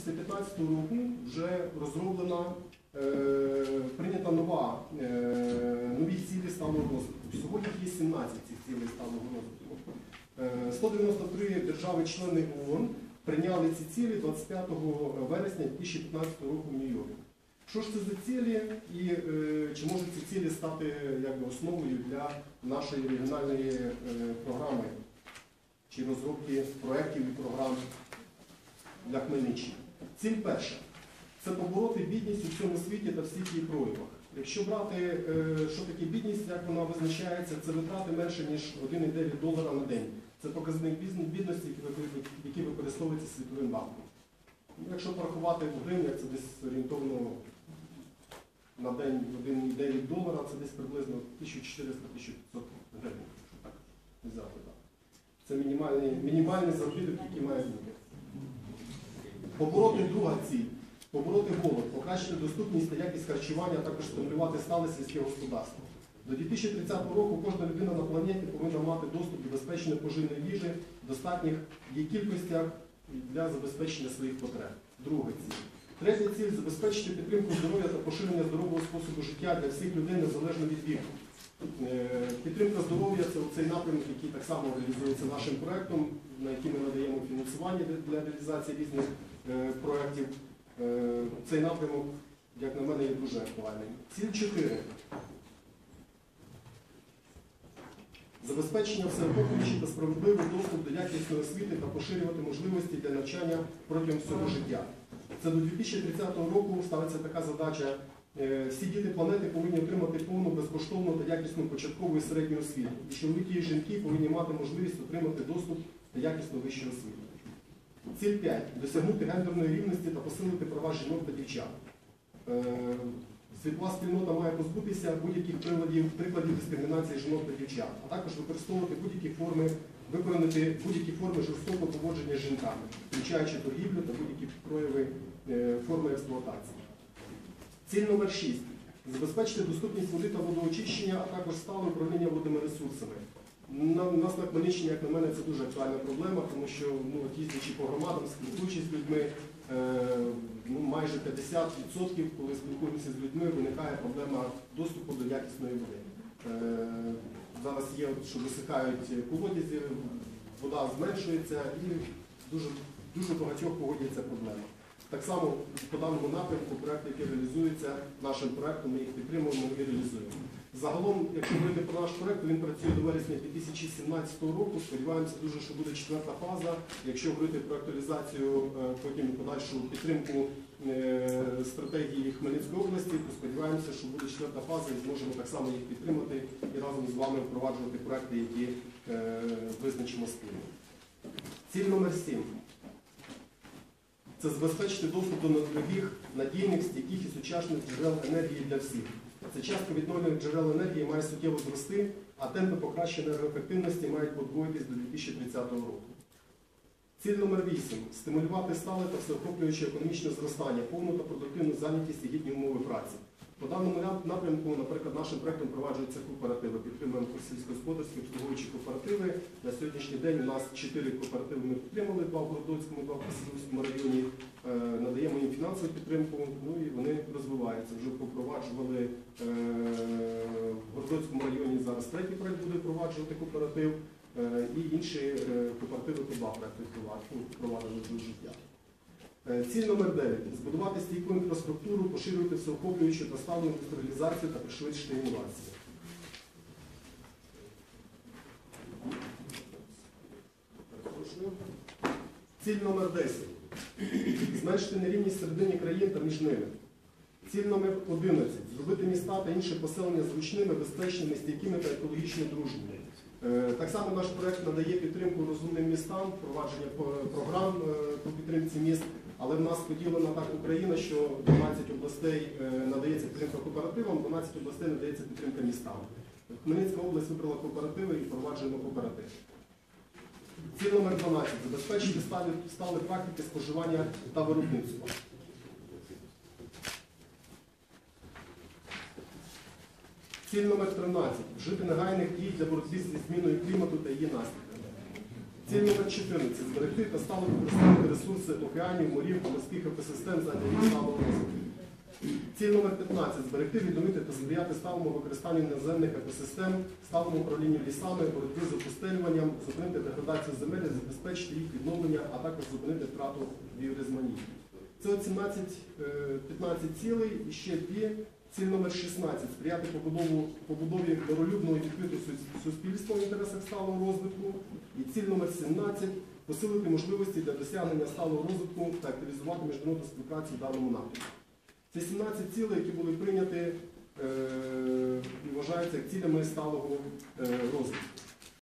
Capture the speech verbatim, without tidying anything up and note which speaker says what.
Speaker 1: дві тисячі п'ятнадцятого року вже розроблена, е, прийнята нова, е, нові цілі сталого розвитку. Сьогодні є сімнадцять цих цілей сталого розвитку. Е, сто дев'яносто три держави-члени ООН прийняли ці цілі двадцять п'ятого вересня дві тисячі п'ятнадцятого року в Нью-Йорку. Що ж це за цілі і е, чи можуть ці цілі стати якби, основою для нашої регіональної е, програми чи розробки проєктів і програм для Хмельниччини? Ціль перша – це побороти бідність у всьому світі та всіх її проявах. Якщо брати, е, що таке бідність, як вона визначається, це витрати менше, ніж один цілих дев'ять десятих долара на день. Це показник бідності, який використовується Світовим банком. Якщо порахувати в гривнях, це десь орієнтовно на день один цілих дев'ять десятих долара, це десь приблизно тисяча чотириста - тисяча п'ятсот гривень. Так, взяти, так. Це мінімальний, мінімальний заробіток, який має бути. Побороти друга ціль. Побороти голод, покращити доступність та якість харчування, а також стимулювати стале сільське господарство. До дві тисячі тридцятого року кожна людина на планеті повинна мати доступ до безпечної поживної їжі в достатніх її кількостях для забезпечення своїх потреб. Друга ціль. Третя ціль – забезпечити підтримку здоров'я та поширення здорового способу життя для всіх людей незалежно від віку. Підтримка здоров'я – це цей напрямок, який так само реалізується нашим проєктом, на який ми надаємо фінансування для реалізації різних проєктів. Цей напрямок, як на мене, є дуже актуальним. Ціль чотири. Забезпечення всеохоплюючий та справедливий доступ до якісної освіти та поширювати можливості для навчання протягом всього життя. Це до дві тисячі тридцятого року ставиться така задача. Всі діти планети повинні отримати повну, безкоштовну та якісну початкову і середню освіту. І чоловіки і жінки повинні мати можливість отримати доступ до якісну вищу освіту. Ціль п'ять. Досягнути гендерної рівності та посилити права жінок та дівчат. Світова спільнота має позбутися будь-яких прикладів, прикладів дискримінації жінок та дівчат, а також використовувати будь-які форми, виконати будь-які форми жорстокого поводження з жінками, включаючи торгівлю та будь-які прояви е, форми експлуатації. Ціль номер шість. Забезпечити доступність води та водоочищення, а також стале управління водними ресурсами. На, у нас на Хмельниччині, як на мене, це дуже актуальна проблема, тому що, ну, їздячи по громадам, спілкуючись з людьми, е, ну, майже п'ятдесят відсотків, коли спілкуємося з людьми, виникає проблема доступу до якісної води. Е, зараз є, що висихають колодязі, вода зменшується і дуже, дуже багатьох погодяться проблема. Так само по даному напрямку проєкти, які реалізуються нашим проєктом, ми їх підтримуємо і реалізуємо. Загалом, якщо говорити про наш проєкт, він працює до вересня дві тисячі сімнадцятого року. Сподіваємося дуже, що буде четверта фаза. Якщо говорити про актуалізацію, потім подальшу підтримку стратегії Хмельницької області, то сподіваємося, що буде четверта фаза і зможемо так само їх підтримати і разом з вами впроваджувати проєкти, які визначимо спільно. Ціль номер сім. Це забезпечити доступ до нових, надійних, стійких і сучасних джерел енергії для всіх. Ця частка відновлюваних джерел енергії має суттєво зрости, а темпи покращення енергоефективності мають подвоїтись до дві тисячі тридцятого року. Ціль номер вісім. Стимулювати стале та всеохоплююче економічне зростання, повну та продуктивну зайнятість і гідні умови праці. По даному напрямку, наприклад, нашим проєктом впроваджуються кооперативи. Підтримуємо сільськогосподарські обслуговуючі кооперативи. На сьогоднішній день у нас чотири кооперативи ми підтримали, два в Городоцькому, два в Косівському районі. Надаємо їм фінансову підтримку, ну і вони розвиваються. Вже попроваджували в Городоцькому районі, зараз третій проєкт буде впроваджувати кооператив. І інші кооперативи по два проєкти впроваджували до життя. Ціль номер дев'ять. Збудувати стійку інфраструктуру, поширювати всеохоплюючу та сталу індустріалізацію та пришвидшити інновації. Ціль номер десять. Зменшити нерівність всередині країн та між ними. Ціль номер одинадцять. Зробити міста та інші поселення зручними, безпечними, стійкими та екологічно дружніми. Так само наш проєкт надає підтримку розумним містам, впровадження програм по підтримці міст, але в нас поділена так Україна, що дванадцять областей надається підтримка кооперативам, дванадцять областей надається підтримка містам. Хмельницька область вибрала кооперативи і впроваджуємо кооператив. Ціль номер дванадцять. Забезпечити сталі, стали практики споживання та виробництва. Ціль номер тринадцять. Вжити негайних дій для боротьби зі зміною клімату та її наслідками. Ціль номер чотирнадцять. Зберегти та стало використовувати ресурси океанів, морів, морських екосистем задля їх сталого розвитку. Ціль номер п'ятнадцять. Зберегти, відновити та сприяти сталому використанню наземних екосистем, сталому управлінню лісами, боротьбі з опустелюванням, зупинити деградацію земель, забезпечити їх відновлення, а також зупинити втрату біорізноманіття. Це от сімнадцять п'ятнадцять цілей і ще дві. Ціль номер шістнадцять. Сприяти побудову, побудові миролюбного і відкритого суспільства в інтересах сталого розвитку. І ціль номер сімнадцять. Посилити можливості для досягнення сталого розвитку та активізувати міжнародну співпрацю в даному напрямку. Це сімнадцять цілей, які були прийняті е і вважаються як цілями сталого е розвитку.